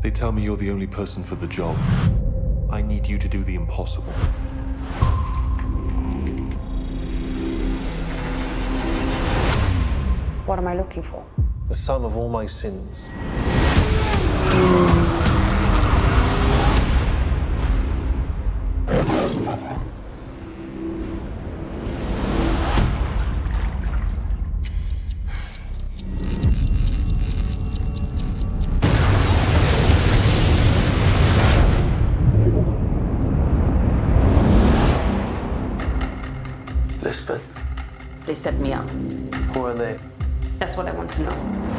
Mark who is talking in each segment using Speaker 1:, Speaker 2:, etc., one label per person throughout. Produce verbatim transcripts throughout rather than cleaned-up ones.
Speaker 1: They tell me you're the only person for the job. I need you to do the impossible.
Speaker 2: What am I looking for?
Speaker 3: The sum of all my sins. Lisbeth?
Speaker 2: They set me up.
Speaker 3: Who are they?
Speaker 2: That's what I want to know.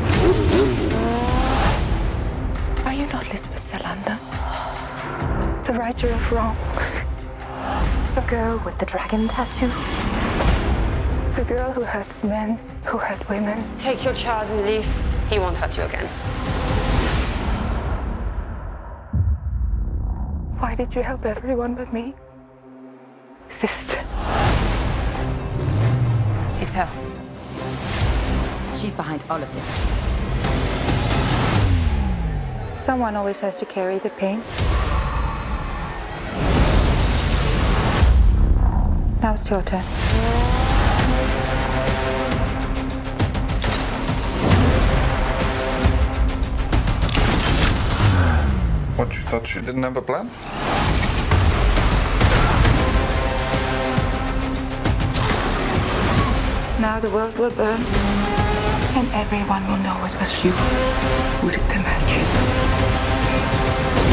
Speaker 4: Are you not Lisbeth Salander? The righter of wrongs?
Speaker 2: The girl with the dragon tattoo?
Speaker 4: The girl who hurts men, who hurt women?
Speaker 2: Take your child and leave. He won't hurt you again.
Speaker 4: Why did you help everyone but me? Sister.
Speaker 2: It's her. She's behind all of this.
Speaker 4: Someone always has to carry the pain. Now it's your turn.
Speaker 5: What, you thought she didn't have a plan?
Speaker 4: Now the world will burn, and everyone will know it was you who did the magic.